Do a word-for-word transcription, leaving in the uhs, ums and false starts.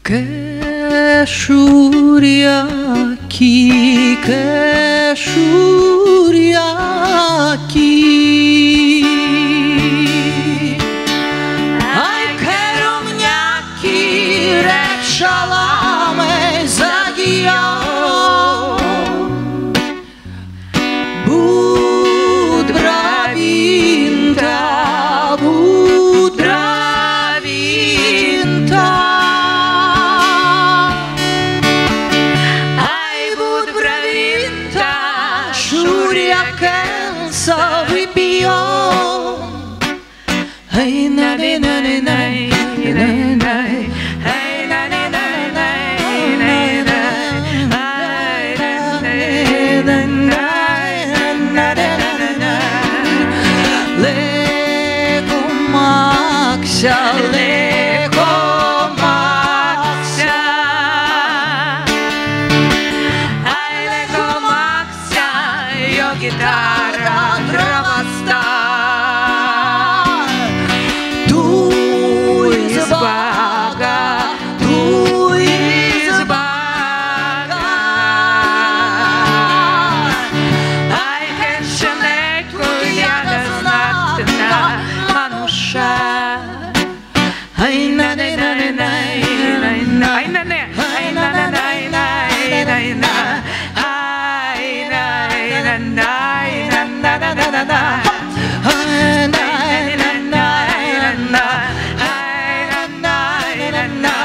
Кешуряки, кешуряки, ай керумняки, репшаламе задия, буд бравинта, буд бравинта. Hey na na na na na na, hey na na na na na na, lego maksa, lego maksa, ay lego maksa, yo gitara dramasta. Na